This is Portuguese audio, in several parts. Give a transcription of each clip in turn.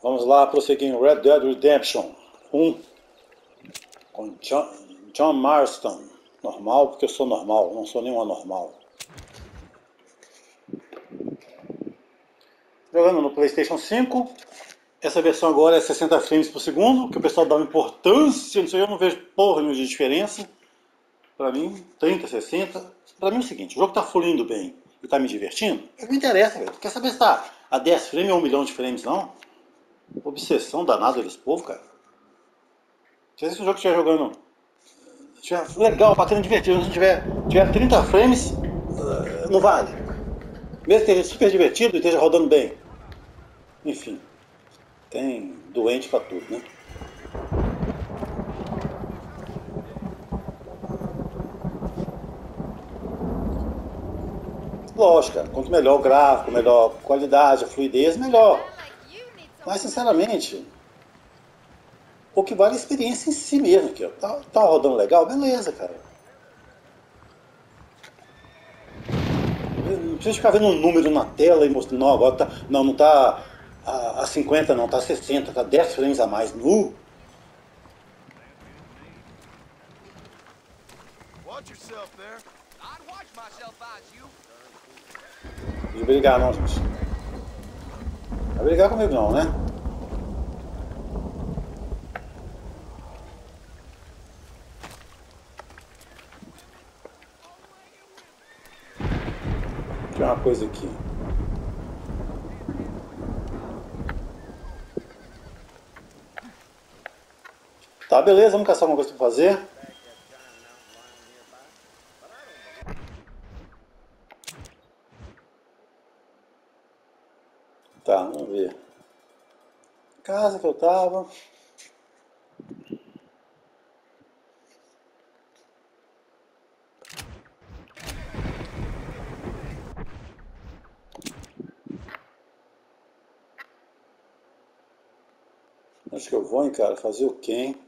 Vamos lá, prosseguir em Red Dead Redemption 1 com John Marston. Normal, porque eu sou normal, não sou nenhum anormal. Jogando no PlayStation 5. Essa versão agora é 60 frames por segundo, que o pessoal dá uma importância, não sei, eu não vejo porra nenhuma de diferença. Pra mim, 30, 60. Pra mim é o seguinte, o jogo tá fluindo bem e tá me divertindo, é o que me interessa, velho. Quer saber se tá a 10 frames ou 1 milhão de frames, não? Obsessão danada desse povo, cara. Se esse jogo estiver jogando, estiver legal, bacana, divertido, se tiver 30 frames, não vale. Mesmo que esteja super divertido e esteja rodando bem. Enfim, tem doente pra tudo, né? Lógico, cara, quanto melhor o gráfico, melhor a qualidade, a fluidez, melhor. Mas, sinceramente, o que vale é a experiência em si mesmo. Aqui, ó. Tá rodando legal? Beleza, cara. Não precisa ficar vendo um número na tela e mostrando, não, agora tá, não tá a 50 não, tá a 60, tá 10 frames a mais. Nu! Não de brigar não, gente. Não vai brigar comigo não, né? Tem uma coisa aqui. Tá, beleza, vamos caçar alguma coisa pra fazer. Tá, vamos ver. Casa que eu tava. Acho que eu vou, hein, cara, fazer o quê, hein?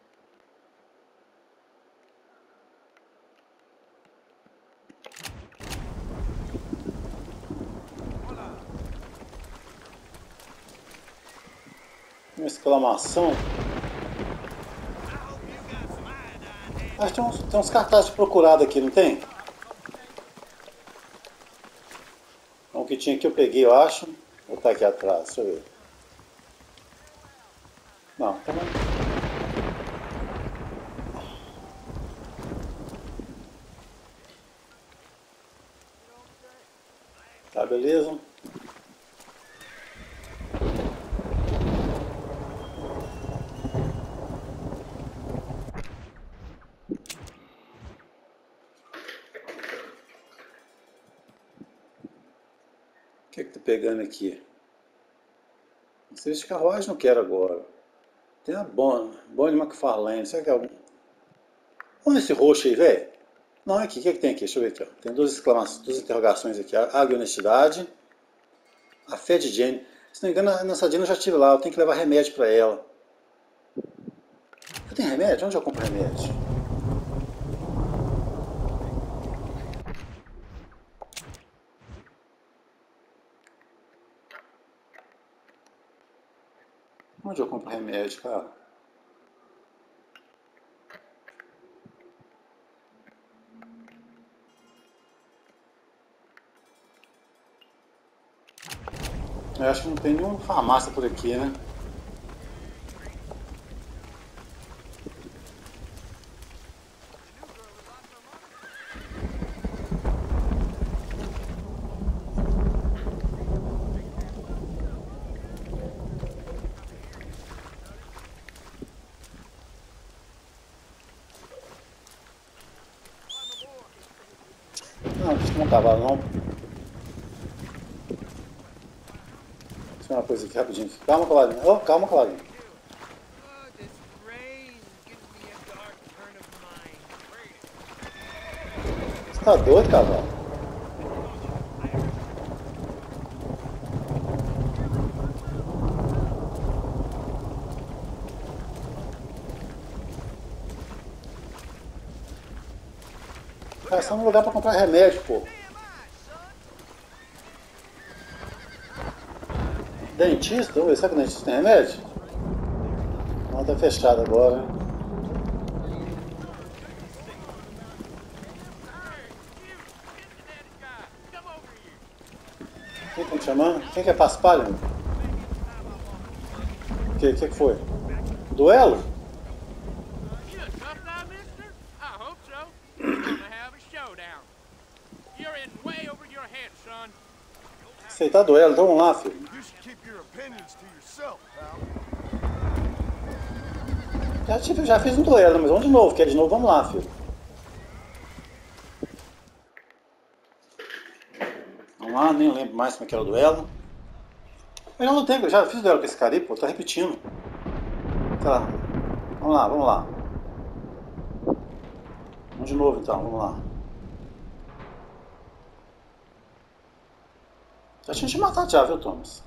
Uma exclamação. Acho que tem uns cartazes procurados aqui, não tem? O que tinha aqui eu peguei, eu acho. Vou botar aqui atrás, deixa eu ver. Não, tá bom. Tá, beleza. O que tá pegando aqui? Serviço de carruagem não quero agora. Tem a Bonnie McFarlane. Será que é algum? Olha esse roxo aí, velho. Não, é aqui. O que tem aqui? Deixa eu ver aqui. Ó. Tem duas exclamações, duas interrogações aqui. Água e honestidade. A fé de Jane. Se não me engano, nessa Jane eu já tive lá. Eu tenho que levar remédio pra ela. Eu tenho remédio? Onde eu compro remédio? Onde eu compro remédio, cara? Eu acho que não tem nenhuma farmácia por aqui, né? Não, isso não é um cavalo, não. Deixa eu ver uma coisa aqui rapidinho. Calma, Claudinho. Oh, calma, Claudinho. Você tá doido, cavalo? Cara, só um lugar pra comprar remédio, pô. Dentista? Vamos ver, será que o dentista tem remédio? Não, tá fechado agora. Quem tá me chamando? Quem quer paspalho? O que foi? Duelo? Aceitar duelo, então vamos lá, filho. Já fiz um duelo, mas vamos de novo, quer de novo? Vamos lá, filho. Vamos lá, nem lembro mais como é que era o duelo. Eu já não tenho, já fiz duelo com esse cara aí, pô, tá repetindo. Tá. Vamos lá, vamos lá. Vamos de novo então, vamos lá. Já tinha te matado já, viu, Thomas?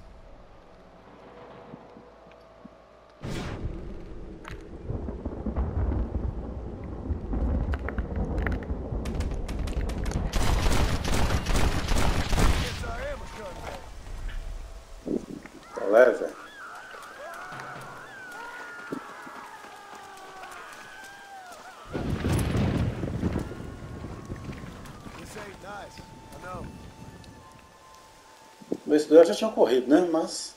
Tá leve, velho. Esse duelo já tinha ocorrido, né? Mas...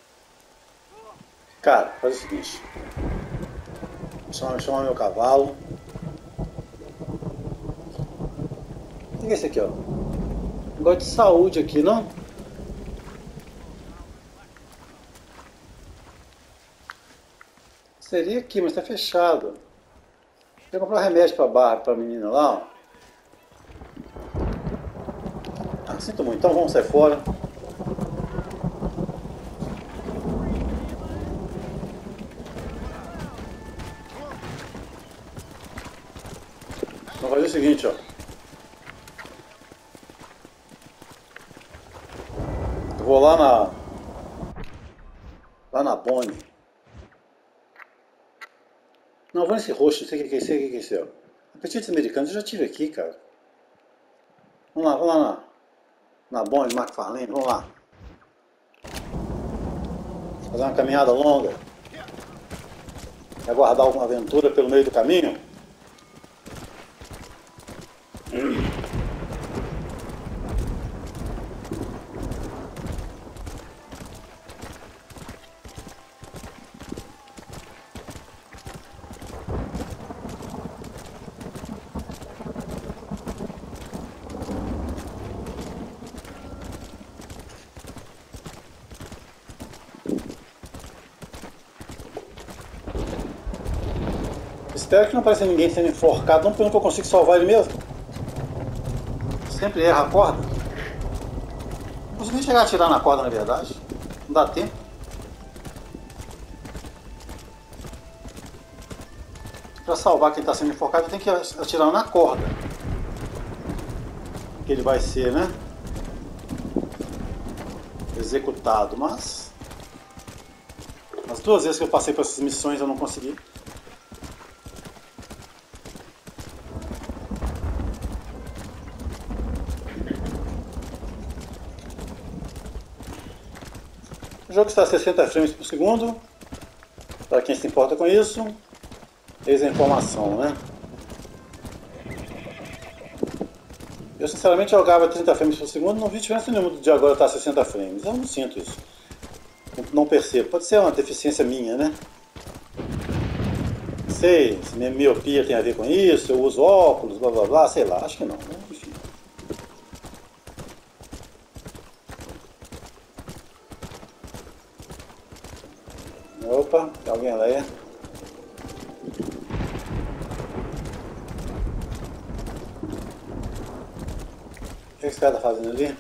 Cara, faz o seguinte. Vou chamar meu cavalo. O que é esse aqui, ó? Negócio de saúde aqui, não? Seria aqui, mas tá fechado. Vou comprar um remédio pra barra, pra menina lá, ó. Ah, sinto muito, então vamos sair fora. Vamos fazer o seguinte, ó. Eu vou lá na Bonnie. Não, vou nesse roxo, não sei o que é esse, o que é esse, ó. Apetites americanos, eu já tive aqui, cara. Vamos lá na Bonnie, McFarlane, vamos lá. Fazer uma caminhada longa. E aguardar alguma aventura pelo meio do caminho. Espero que não apareça ninguém sendo enforcado, não porque eu consigo salvar ele mesmo. Sempre erra a corda. Não consigo nem chegar a atirar na corda, na verdade. Não dá tempo. Para salvar quem está sendo enforcado, tem que atirar na corda. Que ele vai ser, né? Executado, mas... As duas vezes que eu passei por essas missões eu não consegui. O jogo está a 60 frames por segundo, para quem se importa com isso. Eis a informação, né? Eu sinceramente jogava 30 frames por segundo, não vi diferença nenhuma de agora estar a 60 frames. Eu não sinto isso. Não percebo. Pode ser uma deficiência minha, né? Sei, se minha miopia tem a ver com isso, eu uso óculos, blá blá blá, sei lá, acho que não, né? Enfim. Opa, tem alguém lá aí? O que esse cara tá fazendo ali?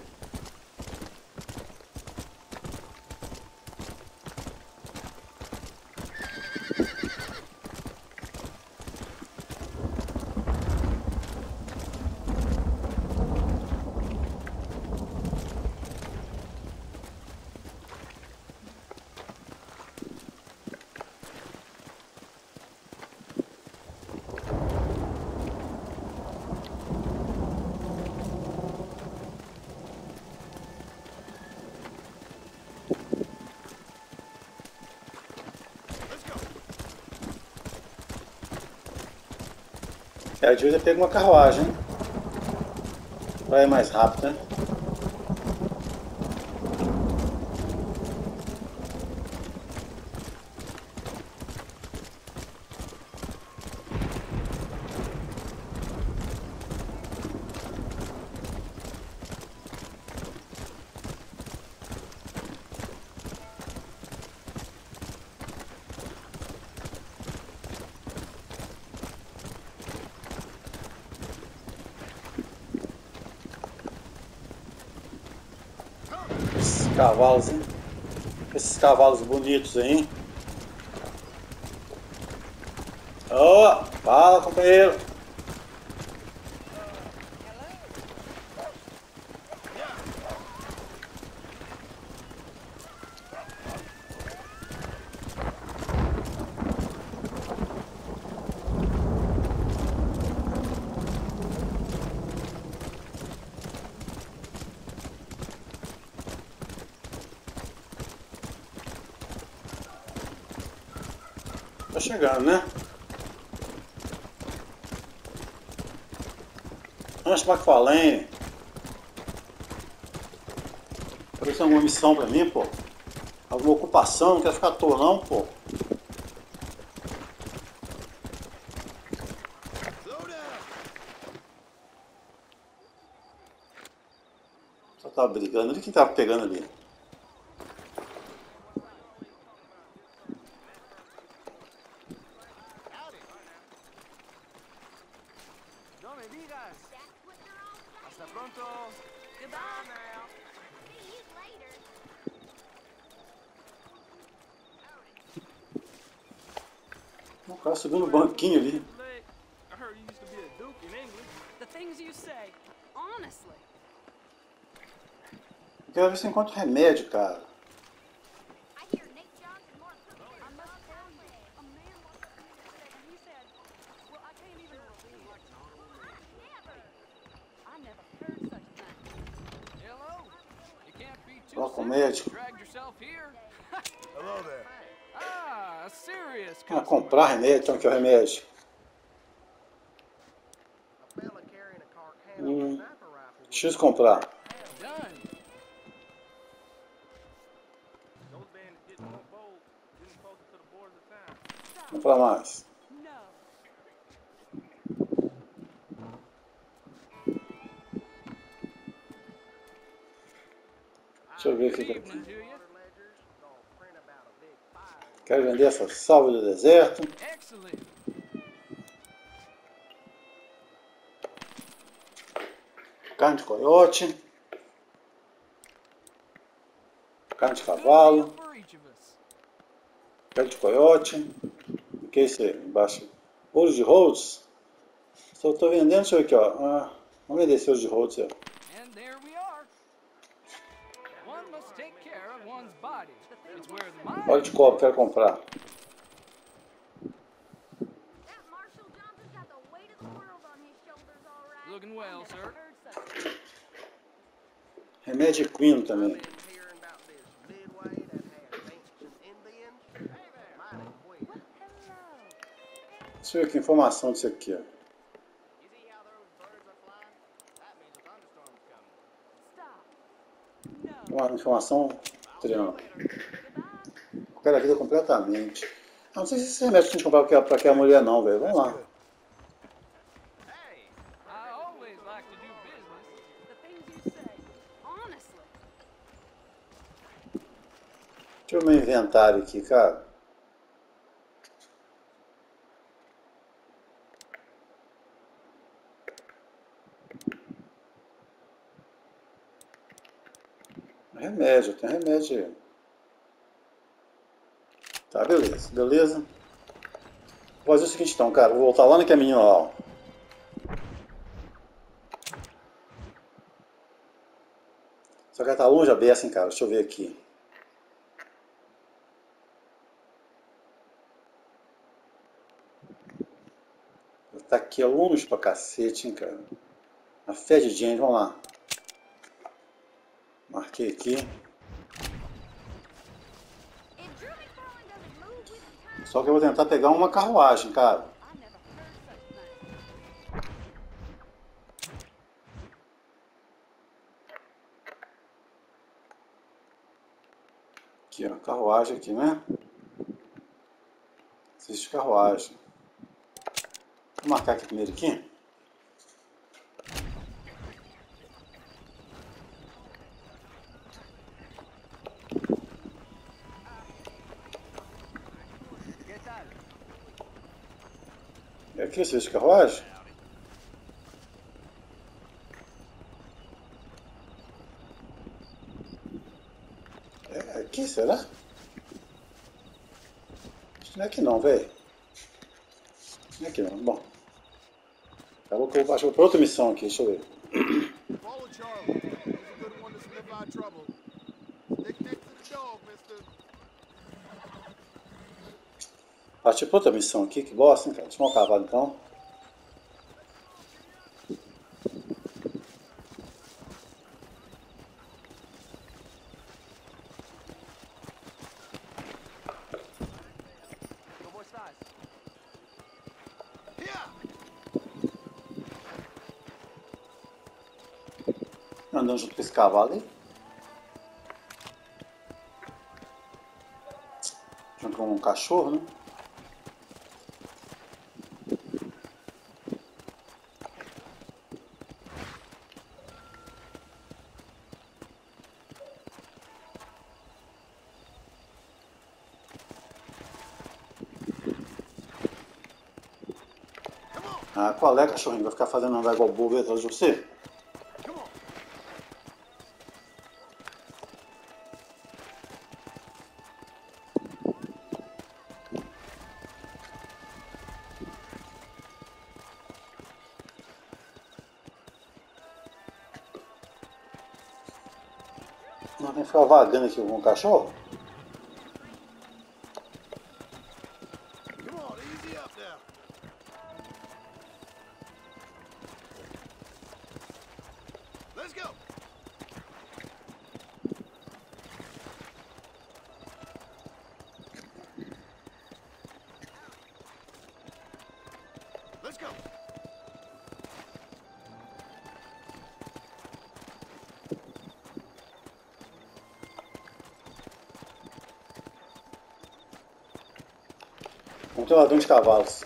Cara, devia ter pego uma carruagem, hein? Vai mais rápido, né? Esses cavalos, hein? Esses cavalos bonitos aí, hein? Ô, fala, companheiro. Tá chegando, né? Antes McFarlane. Parece alguma missão pra mim, pô. Alguma ocupação, não quero ficar à toa não, pô. Só tava brigando ali, quem tava pegando ali? No me digas. Hasta pronto. Goodbye now. See you later. O cara subiu no banquinho ali. I heard you used to be a duke in England. The things you say, honestly. Eu quero ver se eu encontro remédio, cara. I hear Nate Johnson more crooked. I must tell you, a man walked up to me yesterday and he said, well, I can't even repeat it. I never heard such a thing. Hello? You can't be too Fala com o soon. médico. Dragged yourself here. Hello there. Ah, a serious Ah, customer. comprar remédio, então que é o remédio. Deixa eu comprar. Done. Comprar mais. No. Deixa eu ver o que Good que é evening aqui. to you. Quero vender essa salva do deserto. Excellent. Carne de coiote. Carne de Good cavalo. deal for each of us. Carne de coiote. O que é isso aí? Embaixo. Ouro de Rhodes. Só estou vendendo, deixa eu ver aqui, ó. Vamos vender esse ouro de Rhodes aí. And there we are. One must take care of one's body. It's where the mind. Óleo de cobre, quero comprar. That Marshall Johnson's got the weight of the world on his shoulders, all right. Looking well, sir. Heard such a thing. Remédio equino também. Well, hello. Deixa eu ver que informação disso aqui, ó. Stop. No. Uma informação triângulo. Goodbye. Eu quero a vida completamente. Não sei se esse remédio que a gente comprar pra aquela mulher não, velho. Vamos lá. Hey, I always like to do business. The things you say, honestly. Deixa eu ver o meu inventário aqui, cara. Remédio, tem remédio aí. Tá, beleza, beleza. Vou fazer o seguinte então, cara. Vou voltar lá no caminho lá, ó. Só que ela tá longe a beça, hein, cara. Deixa eu ver aqui. Tá aqui longe pra cacete, hein, cara. A fé de James, vamos lá. Marquei aqui. If Drury Fallen doesn't move with the time, Só que eu vou tentar pegar uma carruagem, cara. I never heard such a thing. Aqui, ó, carruagem aqui, né? Existe carruagem. Vou marcar aqui primeiro aqui. É aqui, existe carruagem? É aqui, será? Acho que não é aqui não, velho. Não é aqui não, bom. Acabou que eu vou para outra missão aqui, deixa eu ver. Follow Charlie. He's a good one to sniff out trouble. Stick next to the dog, mister. Parti para outra missão aqui, que bosta, hein, cara. Deixa eu dar uma cavada então. Andando junto com esse cavalo aí. Junto com um cachorro, né? Ah, qual é, cachorrinho? Vai ficar fazendo andar igual bobo atrás de você? Não tem que ficar vagando aqui com o cachorro? Come on, easy up now. Let's go. Let's go. Vamos ter um ladrão de cavalos.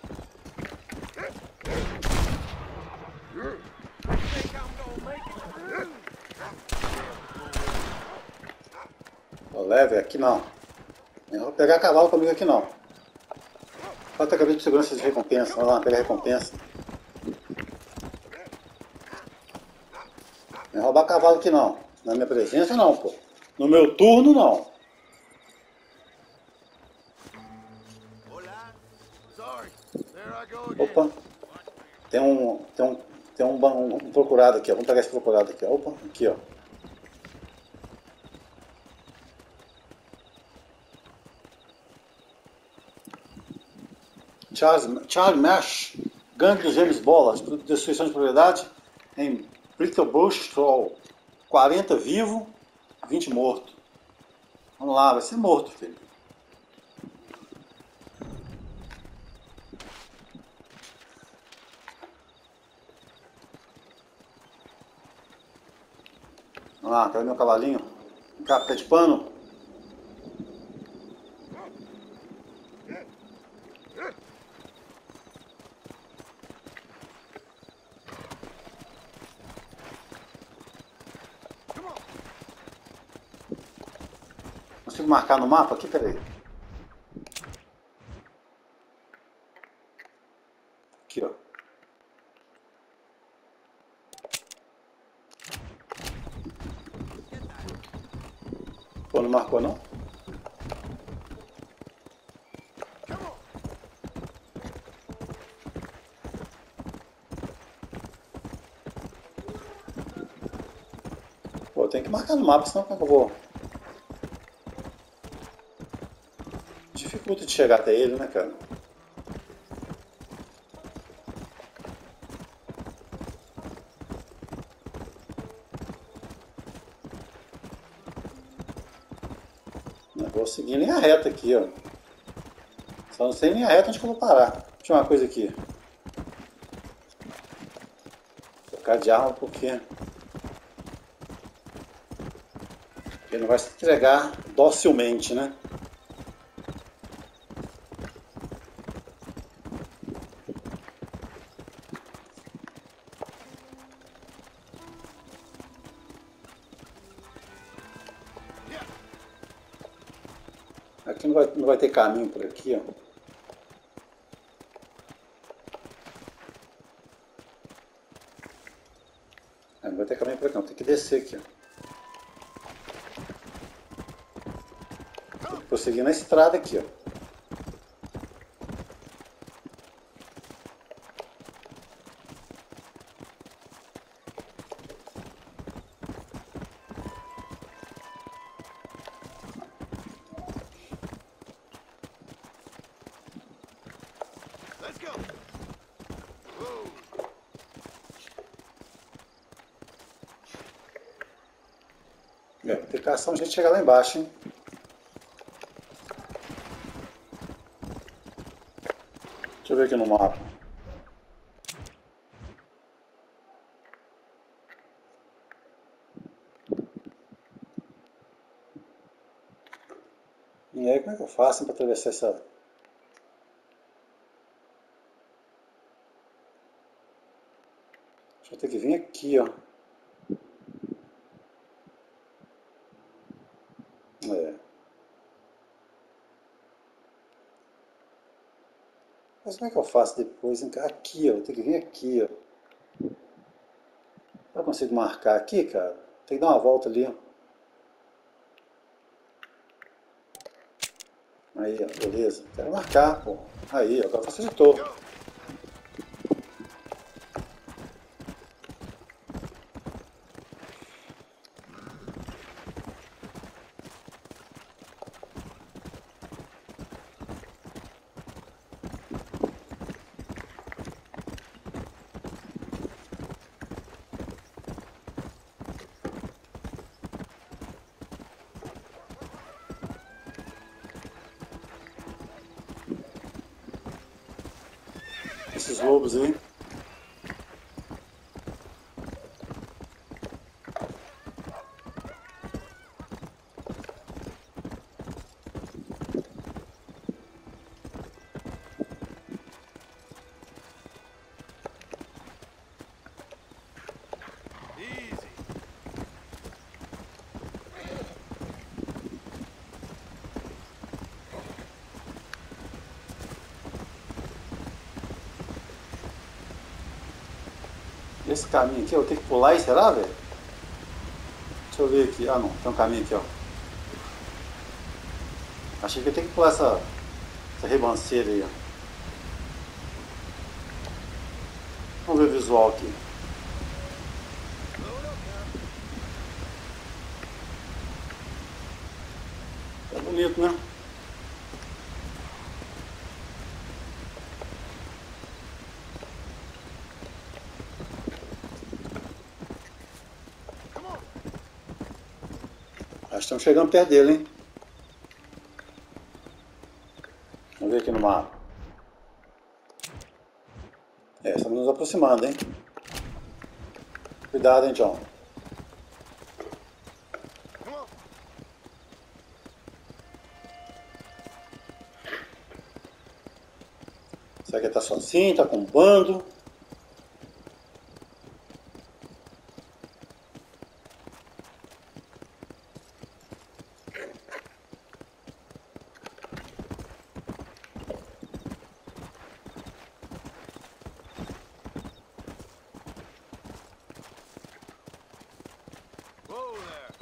Ó, leve, aqui não. Eu vou pegar cavalo comigo aqui não. Falta a cabeça de segurança de recompensa. Vamos lá, pegar a recompensa. Não roubar cavalo aqui não. Na minha presença não, pô. No meu turno não. Hola. Sorry. There I go again. Opa. Tem um procurado aqui, ó. Vamos pegar esse procurado aqui, ó. Opa, aqui, ó. Charles Marsh, gangue dos James Bolas, destruição de propriedade em Brittle Bush Troll. 40 vivo, 20 morto. Vamos lá, vai ser morto, filho. Vamos lá, cadê meu cavalinho? Capeta de pano. Consigo marcar no mapa aqui? Peraí. Aqui, ó. Pô, não marcou não? Pô, tem que marcar no mapa, senão como é que eu vou... Dificulta de chegar até ele, né, cara? Não vou seguir nem a reta aqui, ó. Só não sei nem a reta onde que eu vou parar. Deixa eu uma coisa aqui. Trocar de arma porque... Ele não vai se entregar docilmente, né? Aqui não vai ter caminho por aqui, ó. Não vai ter caminho por aqui, não. Tem que descer aqui, ó. Tem que prosseguir na estrada aqui, ó. Let's go. Whoa. Tem que caçar um jeito de chegar lá embaixo, hein? Deixa eu ver aqui no mapa. E aí, como é que eu faço para atravessar essa... Acho que eu tenho que vir aqui, ó. É. Mas como é que eu faço depois? Aqui, ó. Tem que vir aqui, ó. Eu consigo marcar aqui, cara? Tem que dar uma volta ali, ó. Aí, ó. Beleza. Quero marcar, pô. Aí, agora facilitou. Esses lobos aí. Easy. Esse caminho aqui, eu tenho que pular aí, será, velho? Deixa eu ver aqui. Ah, não. Tem um caminho aqui, ó. Achei que eu tenho que pular essa ribanceira aí, ó. Vamos ver o visual aqui. É bonito, né? Acho que estamos chegando perto dele, hein? Vamos ver aqui no mapa. É, estamos nos aproximando, hein? Cuidado, hein, John. Será que ele tá sozinho? Tá com um bando? Whoa there.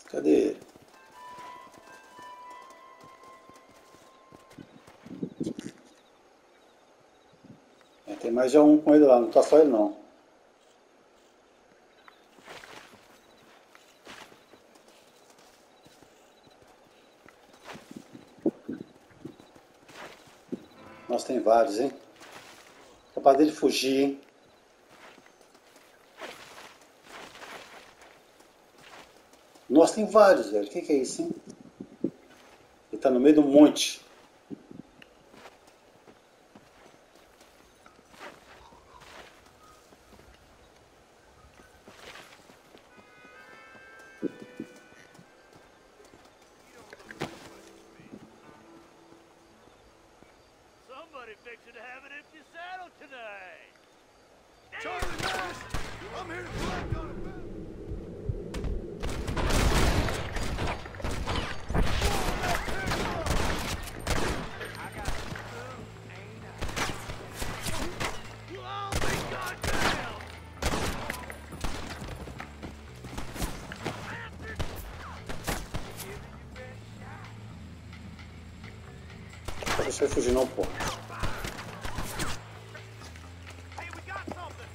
Cadê ele? Tem mais já um com ele lá, não tá só ele não. Nossa, tem vários, hein? Capaz dele fugir, hein? Nossa, tem vários, velho. O que é isso, hein? Ele tá no meio de um monte. Somebody fixing to have an empty saddle tonight. Charlie Mass, I'm here to collect on it. We'll all be goddamn. Não deixa ele fugir não, pô. Hey, we got something.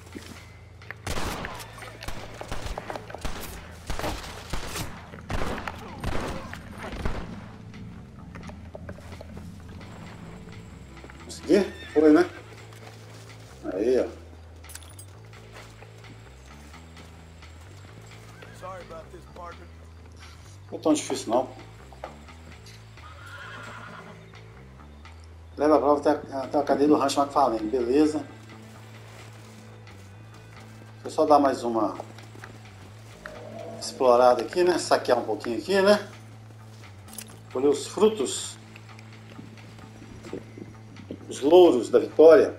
Consegui? Foi, né? Aí, ó. Sorry about this, partner. Não é tão difícil não. Leva a prova até a cadeia do Rancho McFarlane, beleza. Deixa eu só dar mais uma explorada aqui, né? Saquear um pouquinho aqui, né? Colher os frutos. Os louros da vitória.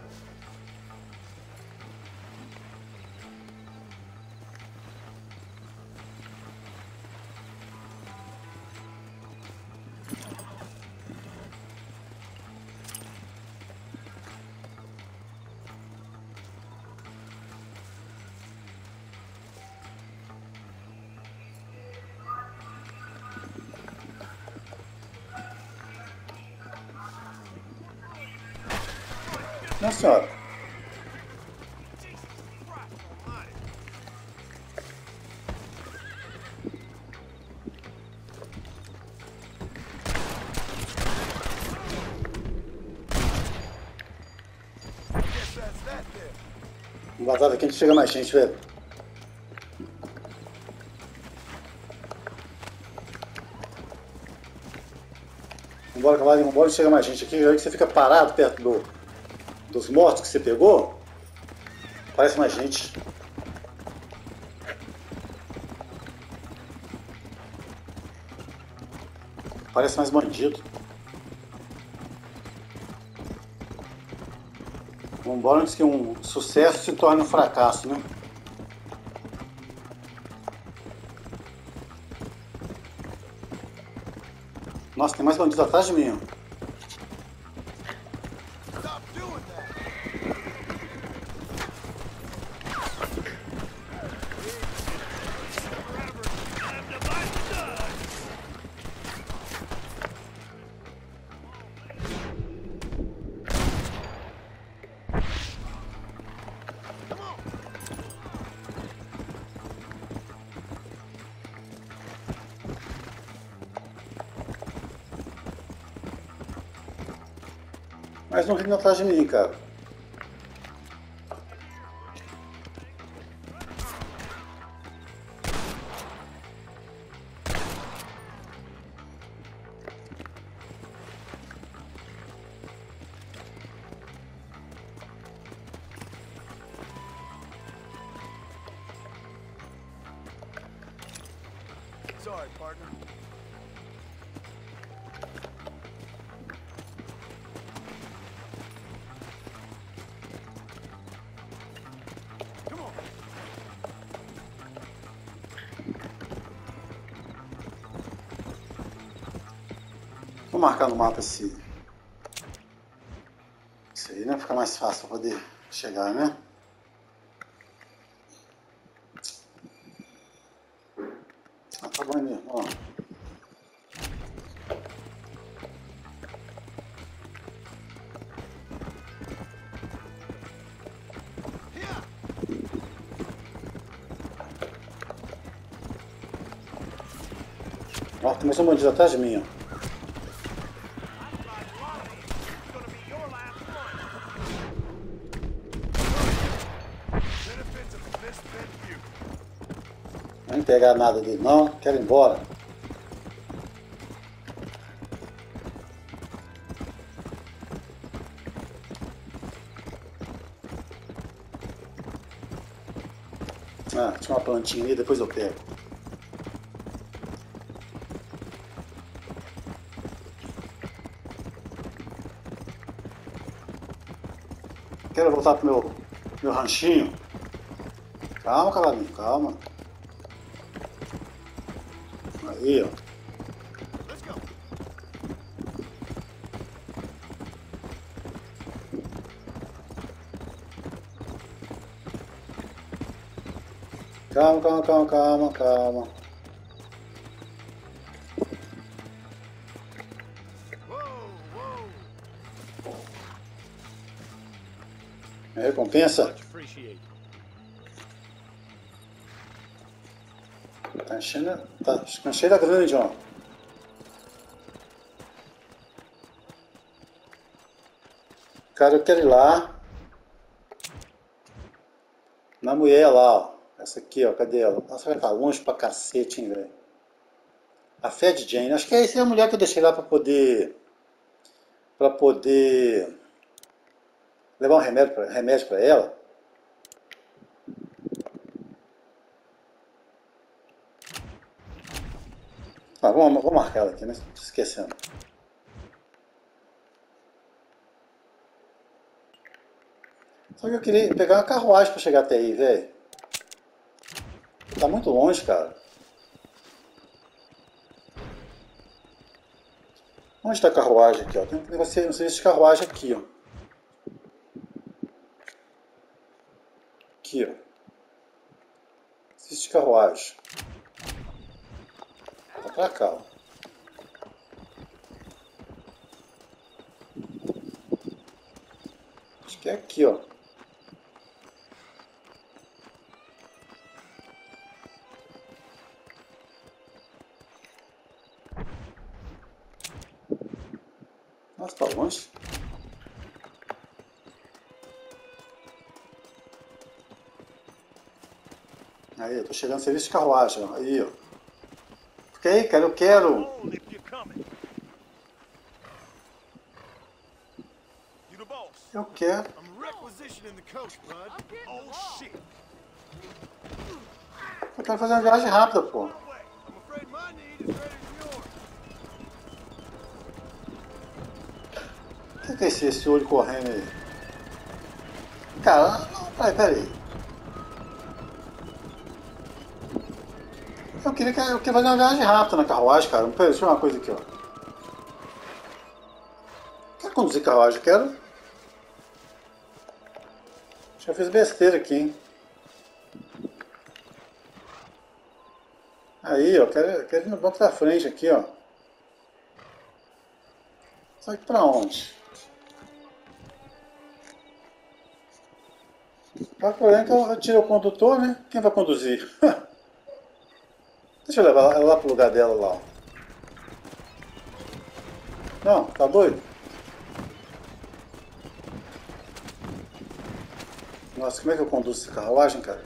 Nossa senhora. Guess that's that then. Vamos vazar daqui, a gente chega mais gente, velho. Vambora, cavalo, vambora, chega mais gente aqui. Já que você fica parado perto dos mortos que você pegou, parece mais gente. Parece mais bandido. Vambora antes que um sucesso se torne um fracasso, né? Nossa, tem mais bandido atrás de mim, ó. Stop doing that. Time to bite the dust. Mas não vindo atrás de mim, cara. Sorry, partner. Come on. Vou marcar no mapa isso aí, né? Fica mais fácil pra poder chegar, né? Passa banho mesmo, ó. Ó, começou um bandido atrás de mim, ó. Não vou pegar nada dele não, quero ir embora. Ah, tinha uma plantinha ali, depois eu pego. Quero voltar pro meu ranchinho. Calma, cavalinho, calma. Aí, ó. Let's go. Calma, calma, calma, calma, calma. Whoa, whoa. Minha recompensa Much appreciated. tá enchendo, tá cheio da grande, ó. Cara, eu quero ir lá na mulher lá, ó. Essa aqui, ó, cadê ela? Nossa, vai estar longe pra cacete, hein, velho. A Fed Jane, acho que essa é a mulher que eu deixei lá pra poder levar um remédio pra ela. Ah, vamos marcar ela aqui, né? Tô esquecendo. Só que eu queria pegar uma carruagem pra chegar até aí, velho. Tá muito longe, cara. Onde tá a carruagem aqui, ó? Tem um serviço de carruagem aqui, ó. Aqui, ó. Serviço de carruagem. Tá pra cá, ó. Acho que é aqui, ó. Nossa, tá longe. Aí, eu tô chegando no serviço de carruagem, ó. Aí, ó. Fica aí, cara, eu quero. Hold if you're coming. You the boss. Eu quero. I'm requisitioning the coach, bud. Oh, shit. Eu quero fazer uma viagem rápida, pô. I'm afraid my need is greater than yours. O que é esse olho correndo aí? Cara, não, peraí. Eu queria fazer uma viagem rápida na carruagem, cara. Peraí, deixa eu ver uma coisa aqui, ó. Quero conduzir carruagem, quero. Já fiz besteira aqui, hein? Aí, ó, quero ir no banco da frente aqui, ó. Só que pra onde? Tá problema que eu tirei o condutor, né? Quem vai conduzir? Deixa eu levar ela lá pro lugar dela lá, ó. Não, tá doido? Nossa, como é que eu conduzo essa carruagem, cara?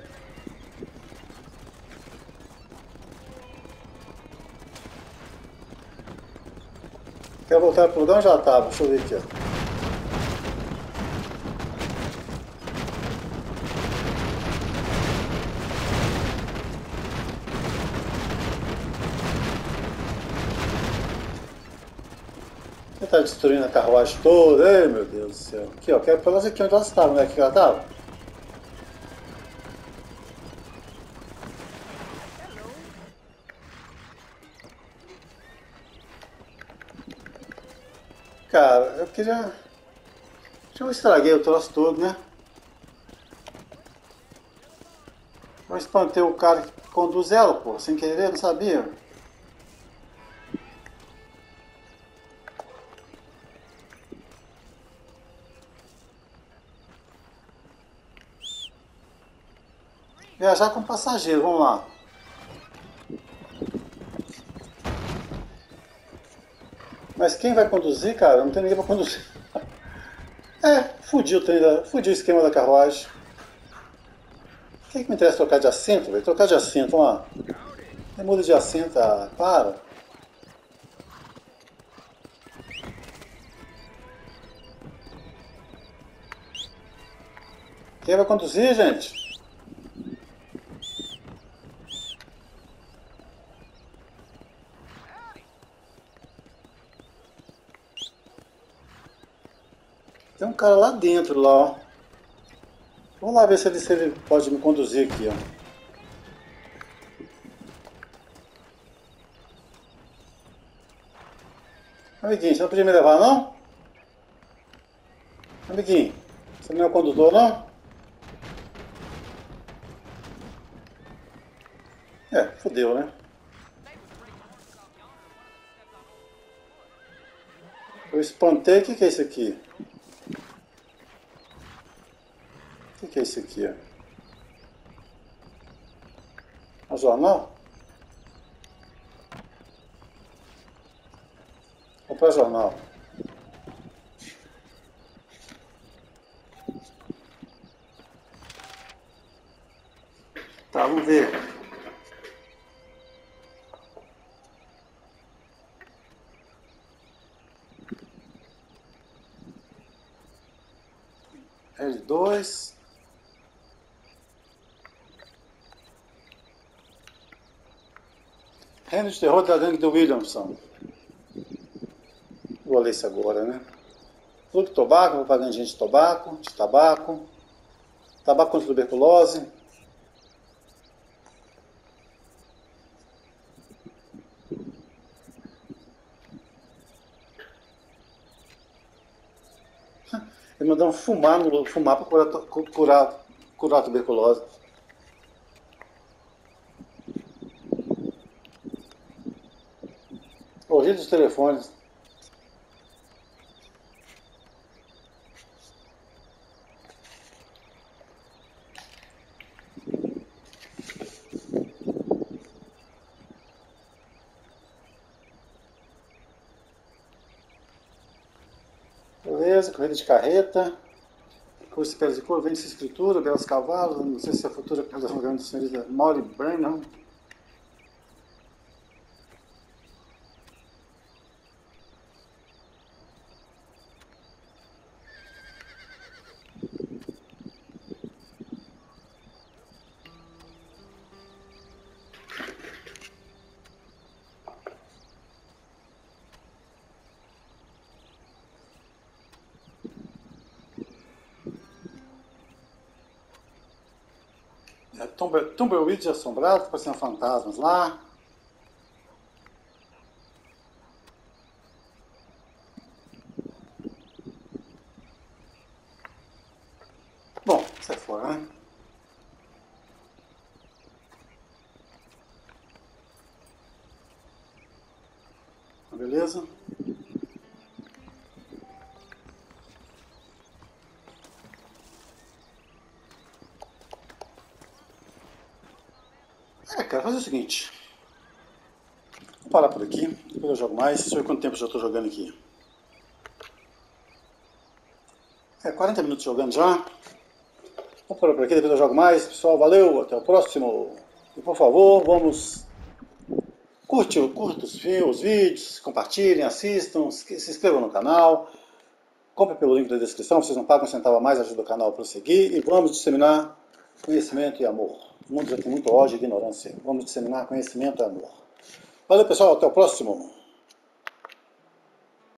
Quero voltar pro lugar onde ela tava. Deixa eu ver aqui, ó. Você tá destruindo a carruagem toda. Ei, meu Deus do céu. Aqui, ó. Quero pelas aqui onde elas estavam, né? Aqui que ela tava. Cara, eu queria... Acho que eu estraguei o troço todo, né? Eu espantei o cara que conduz ela, pô. Sem querer, não sabia. Viajar com passageiro, vamos lá. Mas quem vai conduzir, cara? Não tem ninguém para conduzir. Fudi o trem, fudi o esquema da carruagem. O que me interessa trocar de assento, velho? Trocar de assento, vamos lá. Muda de assento, para. Quem vai conduzir, gente? Tem um cara lá dentro, lá, ó. Vamos lá ver se ele pode me conduzir aqui, ó. Amiguinho, você não podia me levar, não? Amiguinho, você não é o condutor, não? Fodeu, né? Eu espantei, o que é isso aqui? O que é isso aqui, ó? Um jornal? Comprar jornal. Tá, vamos ver. L2. Reino de terror da gangue do Williamson. Vou ler isso agora, né? Clube Tobaco, propaganda de tabaco. Tabaco contra tuberculose. Ele mandou fumar para curar a tuberculose. Horrível dos telefones. Beleza, corrida de carreta. Curso de peles de couro, vende-se escritura, belos cavalos. Não sei se é a futura realização da senhorita Molly Burnham. Tumbleweed assombrado, parecendo fantasmas lá. Bom, sai fora, né? Beleza? Cara, fazer o seguinte. Vou parar por aqui, depois eu jogo mais. Deixa eu ver quanto tempo eu já estou jogando aqui. 40 minutos jogando já. Vou parar por aqui, depois eu jogo mais. Pessoal, valeu, até o próximo. E por favor, vamos... Curta os vídeos, compartilhem, assistam, se inscrevam no canal. Compre pelo link da descrição, vocês não pagam um centavo a mais, ajuda o canal a prosseguir. E vamos disseminar conhecimento e amor. O mundo já tem muito ódio e ignorância. Vamos disseminar conhecimento e amor. Valeu, pessoal. Até o próximo.